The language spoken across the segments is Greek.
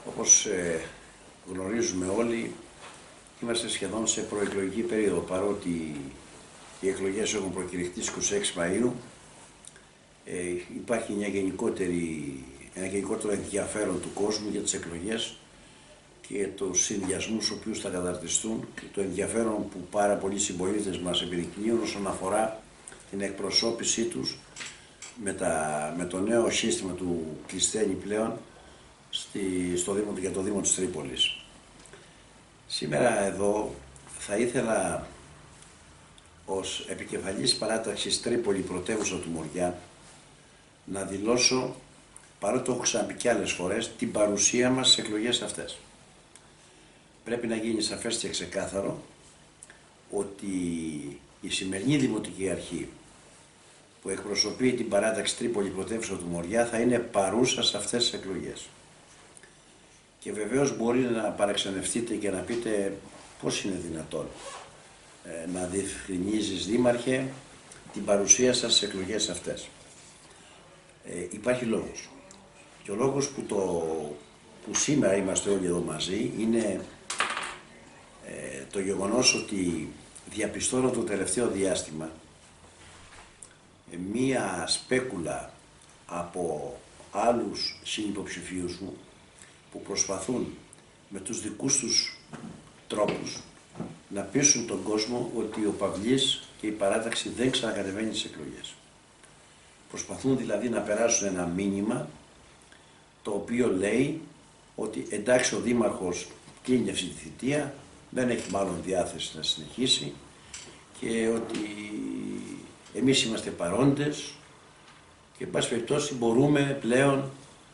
Όπως γνωρίζουμε όλοι, είμαστε σχεδόν σε προεκλογική περίοδο, παρότι οι εκλογές έχουν προκηρυχθεί στις 26 Μαΐου. Υπάρχει ένα γενικότερο ενδιαφέρον του κόσμου για τις εκλογές και τους συνδυασμούς ο οποίους θα καταρτιστούν και το ενδιαφέρον που πάρα πολλοί συμπολίτες μας επιδεικνύουν όσον αφορά την εκπροσώπησή τους με το νέο σύστημα του Κλεισθένη πλέον για το Δήμο της Τρίπολης. Σήμερα εδώ θα ήθελα ως επικεφαλής παράταξης Τρίπολη πρωτεύουσα του Μοριά να δηλώσω, παρότι το έχω ξαναπεί και άλλες φορές, την παρουσία μας στις εκλογές αυτές. Πρέπει να γίνει σαφές και ξεκάθαρο ότι η σημερινή Δημοτική Αρχή που εκπροσωπεί την παράταξη Τρίπολη πρωτεύουσα του Μοριά θα είναι παρούσα σε αυτές τις εκλογές. Και βεβαίως μπορεί να παραξενευτείτε και να πείτε πώς είναι δυνατόν να διευκρινίζεις, Δήμαρχε, την παρουσία σας στις εκλογές αυτές. Υπάρχει λόγος. Και ο λόγος που σήμερα είμαστε όλοι εδώ μαζί είναι το γεγονός ότι διαπιστώνω το τελευταίο διάστημα μία σπέκουλα από άλλους συνυποψηφίους μου που προσπαθούν με τους δικούς τους τρόπους να πείσουν τον κόσμο ότι ο Παυλής και η παράταξη δεν ξανακατεβαίνει στις εκλογές. Προσπαθούν δηλαδή να περάσουν ένα μήνυμα το οποίο λέει ότι εντάξει, ο Δήμαρχος κλείνει αυτή τη θητεία, δεν έχει μάλλον διάθεση να συνεχίσει και ότι εμείς είμαστε παρόντες και εν πάση περιπτώσει μπορούμε πλέον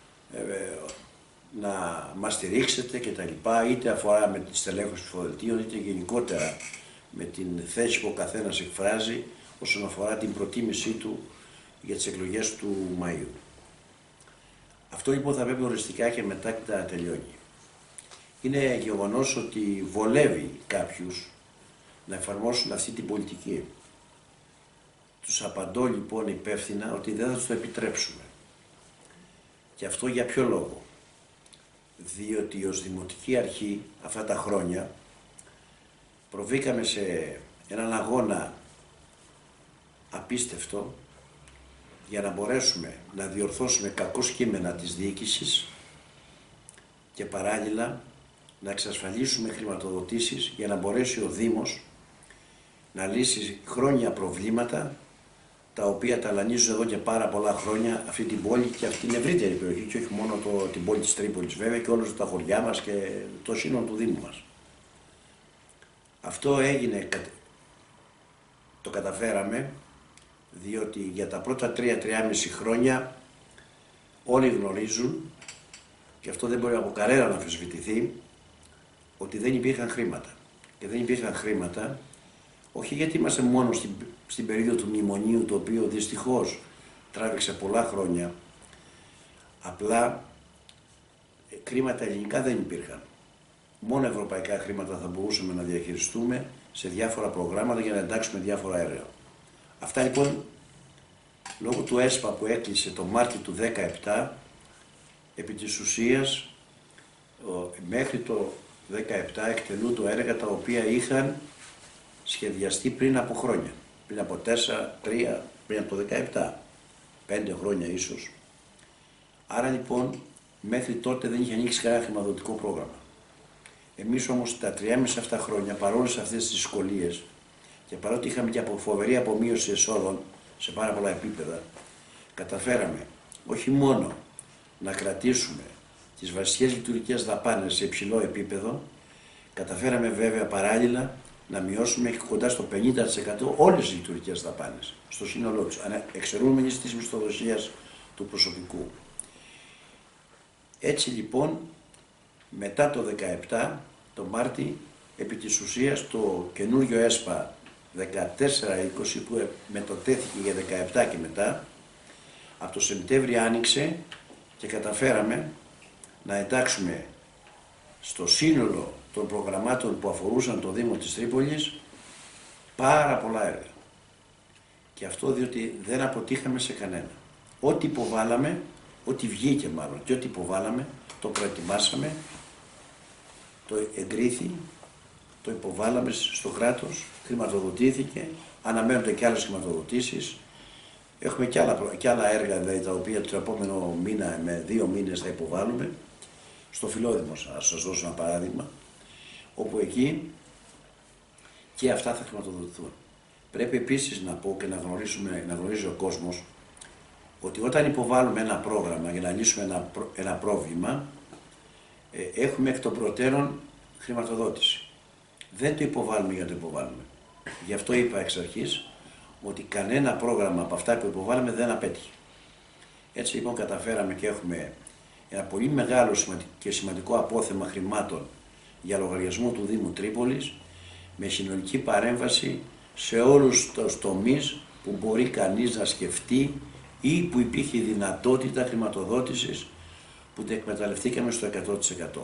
να μας στηρίξετε και τα λοιπά, είτε αφορά με τη στελέχωση ψηφοδελτίων, είτε γενικότερα με την θέση που ο καθένας εκφράζει όσον αφορά την προτίμησή του για τις εκλογές του Μαΐου. Αυτό λοιπόν θα πρέπει οριστικά και μετά να τελειώνει. Είναι γεγονός ότι βολεύει κάποιους να εφαρμόσουν αυτή την πολιτική. Τους απαντώ λοιπόν υπεύθυνα ότι δεν θα τους το επιτρέψουμε. Και αυτό για ποιο λόγο? Διότι ως Δημοτική Αρχή αυτά τα χρόνια προβήκαμε σε έναν αγώνα απίστευτο για να μπορέσουμε να διορθώσουμε κακώς κείμενα της διοίκησης και παράλληλα να εξασφαλίσουμε χρηματοδοτήσεις για να μπορέσει ο Δήμος να λύσει χρόνια προβλήματα τα οποία ταλανίζουν εδώ και πάρα πολλά χρόνια αυτή την πόλη και αυτή την ευρύτερη περιοχή και όχι μόνο την πόλη της Τρίπολης βέβαια και όλα τα χωριά μας και το σύνολο του Δήμου μας. Αυτό έγινε, το καταφέραμε, διότι για τα πρώτα 3-3,5 χρόνια όλοι γνωρίζουν και αυτό δεν μπορεί από κανένα να αμφισβητηθεί ότι δεν υπήρχαν χρήματα. Και δεν υπήρχαν χρήματα όχι γιατί είμαστε μόνο στην περίοδο του μνημονίου, το οποίο δυστυχώς τράβηξε πολλά χρόνια, απλά χρήματα ελληνικά δεν υπήρχαν. Μόνο ευρωπαϊκά χρήματα θα μπορούσαμε να διαχειριστούμε σε διάφορα προγράμματα για να εντάξουμε διάφορα έργα. Αυτά λοιπόν, λόγω του ΕΣΠΑ που έκλεισε το Μάρτιο του 2017, επί της ουσίας μέχρι το 2017 εκτελούνται έργα τα οποία είχαν σχεδιαστεί πριν από χρόνια. Πριν από 4, 3, πριν από το 17, 5 χρόνια ίσως. Άρα λοιπόν μέχρι τότε δεν είχε ανοίξει κανένα χρηματοδοτικό πρόγραμμα. Εμείς όμως τα 3,5 αυτά χρόνια, παρόλες αυτές τις δυσκολίες και παρότι είχαμε και φοβερή απομείωση εσόδων σε πάρα πολλά επίπεδα, καταφέραμε όχι μόνο να κρατήσουμε τις βασικές λειτουργικές δαπάνες σε υψηλό επίπεδο, καταφέραμε βέβαια παράλληλα να μειώσουμε κοντά στο 50% όλες τις λειτουργικές δαπάνες, στο σύνολό τους, εξαιρούμενης της μισθοδοσίας του προσωπικού. Έτσι λοιπόν, μετά το 2017, το Μάρτι, επί της ουσίας το καινούριο ΕΣΠΑ 14-20 που μετατέθηκε για 17 και μετά, από το Σεπτέμβριο άνοιξε και καταφέραμε να εντάξουμε στο σύνολο των προγραμμάτων που αφορούσαν το Δήμο της Τρίπολης πάρα πολλά έργα. Και αυτό διότι δεν αποτύχαμε σε κανένα. Ό,τι υποβάλαμε, ό,τι βγήκε μάλλον και ό,τι υποβάλαμε, το προετοιμάσαμε, το εγκρίθη, το υποβάλαμε στο κράτος, χρηματοδοτήθηκε, αναμένονται και άλλες χρηματοδοτήσεις. Έχουμε και άλλα έργα δηλαδή, τα οποία το επόμενο μήνα με 2 μήνες θα υποβάλουμε. Στο Φιλόδημο, θα σας δώσω ένα παράδειγμα, όπου εκεί και αυτά θα χρηματοδοτηθούν. Πρέπει επίσης να πω και να γνωρίζει ο κόσμος ότι όταν υποβάλλουμε ένα πρόγραμμα για να λύσουμε ένα πρόβλημα, έχουμε εκ των προτέρων χρηματοδότηση. Δεν το υποβάλλουμε για να το υποβάλλουμε. Γι' αυτό είπα εξ αρχής ότι κανένα πρόγραμμα από αυτά που υποβάλλουμε δεν απέτυχε. Έτσι λοιπόν καταφέραμε και έχουμε ένα πολύ μεγάλο και σημαντικό απόθεμα χρημάτων για λογαριασμό του Δήμου Τρίπολης, με συνολική παρέμβαση σε όλους τους τομείς που μπορεί κανείς να σκεφτεί ή που υπήρχε δυνατότητα χρηματοδότησης που τα εκμεταλλευτήκαμε στο 100%.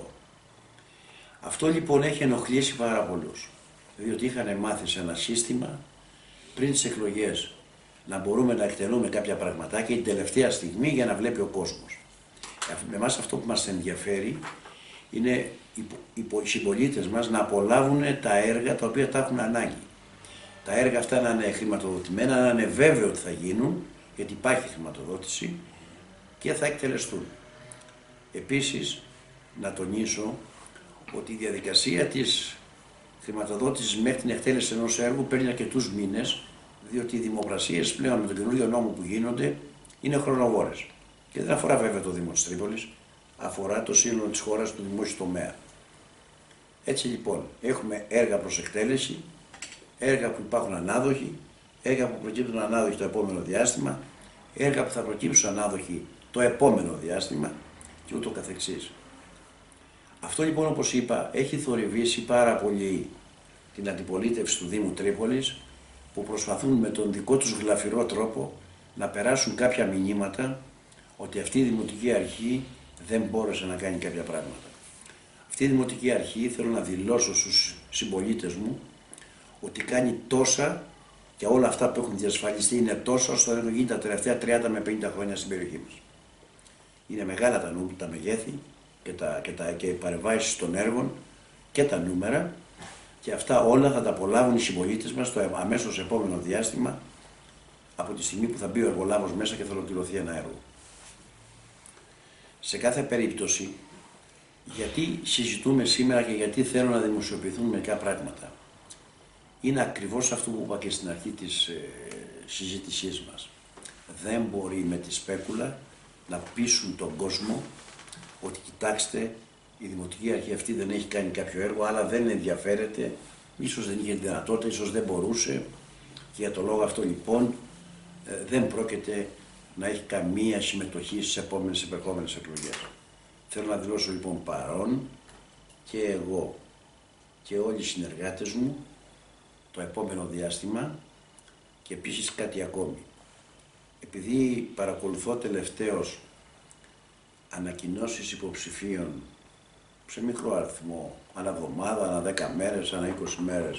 Αυτό λοιπόν έχει ενοχλήσει πάρα πολλούς, διότι είχαν μάθει σε ένα σύστημα πριν τις εκλογές να μπορούμε να εκτελούμε κάποια πραγματάκια την τελευταία στιγμή για να βλέπει ο κόσμος. Με εμάς αυτό που μας ενδιαφέρει είναι οι συμπολίτες μας να απολαύουν τα έργα τα οποία τα έχουν ανάγκη. Τα έργα αυτά να είναι χρηματοδοτημένα, να είναι βέβαιο ότι θα γίνουν, γιατί υπάρχει χρηματοδότηση και θα εκτελεστούν. Επίσης, να τονίσω ότι η διαδικασία της χρηματοδότησης μέχρι την εκτέλεση ενός έργου παίρνει αρκετούς μήνες, διότι οι δημοπρασίες πλέον με τον καινούριο νόμο που γίνονται είναι χρονοβόρες. Και δεν αφορά βέβαια το Δήμο της Τρίπολης, αφορά το σύνολο της χώρας του δημόσιου τομέα. Έτσι λοιπόν, έχουμε έργα προς εκτέλεση, έργα που υπάρχουν ανάδοχοι, έργα που προκύπτουν ανάδοχοι το επόμενο διάστημα, έργα που θα προκύψουν ανάδοχοι το επόμενο διάστημα και ούτω καθεξής. Αυτό λοιπόν, όπως είπα, έχει θορυβήσει πάρα πολύ την αντιπολίτευση του Δήμου Τρίπολης, που προσπαθούν με τον δικό τους γλαφυρό τρόπο να περάσουν κάποια μηνύματα ότι αυτή η Δημοτική Αρχή δεν μπόρεσε να κάνει κάποια πράγματα. Αυτή η Δημοτική Αρχή, θέλω να δηλώσω στους συμπολίτες μου, ότι κάνει τόσα και όλα αυτά που έχουν διασφαλιστεί είναι τόσα όσο δεν γίνει τα τελευταία 30 με 50 χρόνια στην περιοχή μας. Είναι μεγάλα τα μεγέθη και οι παρεμβάσεις των έργων και τα νούμερα, και αυτά όλα θα τα απολαύουν οι συμπολίτες μας στο αμέσως επόμενο διάστημα, από τη στιγμή που θα μπει ο εργολάβος μέσα και θα ολοκληρωθεί ένα έργο. Σε κάθε περίπτωση, γιατί συζητούμε σήμερα και γιατί θέλω να δημοσιοποιηθούν μερικά πράγματα, είναι ακριβώς αυτό που είπα και στην αρχή της συζήτησής μας. Δεν μπορεί με τη σπέκουλα να πείσουν τον κόσμο ότι κοιτάξτε, η Δημοτική Αρχή αυτή δεν έχει κάνει κάποιο έργο, αλλά δεν ενδιαφέρεται, ίσως δεν είχε δυνατότητα, ίσως δεν μπορούσε, και για το λόγο αυτό λοιπόν δεν πρόκειται να έχει καμία συμμετοχή στις επόμενες εκλογές. Θέλω να δηλώσω λοιπόν παρόν και εγώ και όλοι οι συνεργάτες μου το επόμενο διάστημα, και επίσης κάτι ακόμη. Επειδή παρακολουθώ τελευταίως ανακοινώσεις υποψηφίων σε μικρό αριθμό, ανά εβδομάδα, ανά 10 μέρες, ανά 20 μέρες,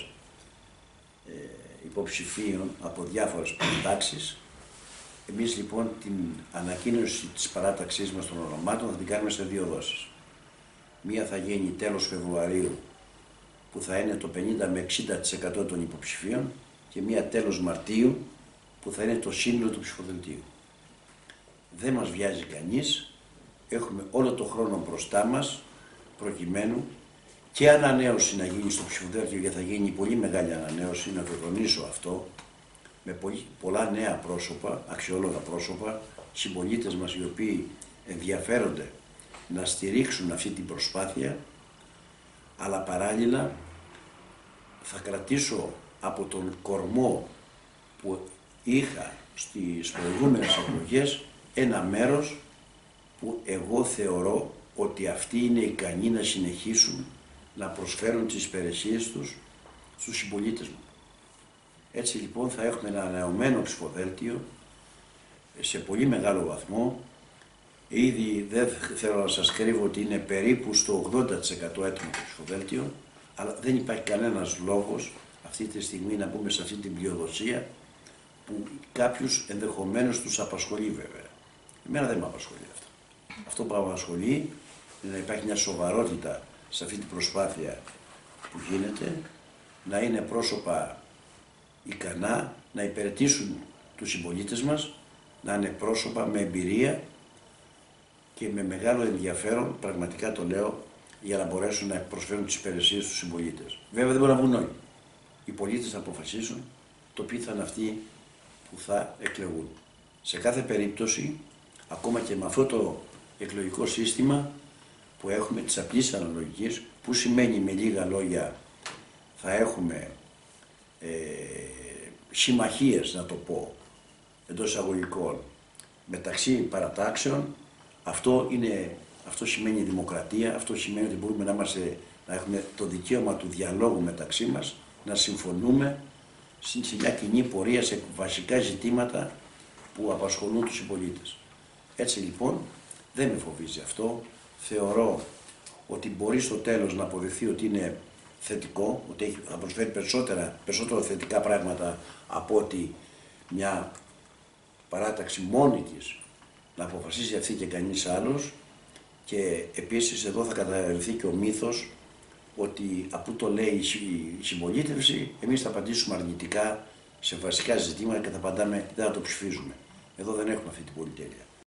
υποψηφίων από διάφορες παρατάξεις, εμείς λοιπόν την ανακοίνωση της παράταξής μας των ονομάτων θα την κάνουμε σε 2 δόσεις. Μία θα γίνει τέλος Φεβρουαρίου, που θα είναι το 50 με 60% των υποψηφίων, και μία τέλος Μαρτίου, που θα είναι το σύνολο του ψηφοδελτίου. Δεν μας βιάζει κανείς, έχουμε όλο το χρόνο μπροστά μας, προκειμένου και ανανέωση να γίνει στο ψηφοδέλτιο, γιατί θα γίνει πολύ μεγάλη ανανέωση, να το τονίσω αυτό, με πολλά νέα πρόσωπα, αξιόλογα πρόσωπα, συμπολίτες μας οι οποίοι ενδιαφέρονται να στηρίξουν αυτή την προσπάθεια, αλλά παράλληλα θα κρατήσω από τον κορμό που είχα στις προηγούμενες εκλογές ένα μέρος που εγώ θεωρώ ότι αυτοί είναι ικανοί να συνεχίσουν να προσφέρουν τις υπηρεσίες τους στους συμπολίτες μου. Έτσι λοιπόν θα έχουμε ένα ανανεωμένο ψηφοδέλτιο σε πολύ μεγάλο βαθμό. Ήδη δεν θέλω να σας κρύβω ότι είναι περίπου στο 80% έτοιμο το ψηφοδέλτιο, αλλά δεν υπάρχει κανένας λόγος αυτή τη στιγμή να μπούμε σε αυτή την πλειοδοσία που κάποιους ενδεχομένως τους απασχολεί βέβαια. Εμένα δεν με απασχολεί αυτό. Αυτό που με απασχολεί είναι να υπάρχει μια σοβαρότητα σε αυτή την προσπάθεια που γίνεται, να είναι πρόσωπα ικανά να υπηρετήσουν τους συμπολίτες μας, να είναι πρόσωπα με εμπειρία και με μεγάλο ενδιαφέρον, πραγματικά το λέω, για να μπορέσουν να προσφέρουν τις υπηρεσίες στους συμπολίτες. Βέβαια δεν μπορεί να βγουν όλοι. Οι πολίτες θα αποφασίσουν το ποιοι θα είναι αυτοί που θα εκλεγούν. Σε κάθε περίπτωση, ακόμα και με αυτό το εκλογικό σύστημα που έχουμε της απλής αναλογικής, που σημαίνει με λίγα λόγια θα έχουμε συμμαχίες, να το πω, εντός εισαγωγικών, μεταξύ παρατάξεων, αυτό σημαίνει δημοκρατία, αυτό σημαίνει ότι μπορούμε να έχουμε το δικαίωμα του διαλόγου μεταξύ μας, να συμφωνούμε σε μια κοινή πορεία σε βασικά ζητήματα που απασχολούν τους συμπολίτες. Έτσι λοιπόν δεν με φοβίζει αυτό. Θεωρώ ότι μπορεί στο τέλος να αποδειχθεί ότι είναι θετικό, ότι θα προσφέρει περισσότερο θετικά πράγματα από ότι μια παράταξη μόνη της να αποφασίσει αυτή και κανείς άλλος. Και επίσης εδώ θα καταρρευθεί και ο μύθος ότι αφού το λέει η συμπολίτευση, εμείς θα απαντήσουμε αρνητικά σε βασικά ζητήματα και δεν θα το ψηφίζουμε. Εδώ δεν έχουμε αυτή την πολυτέλεια.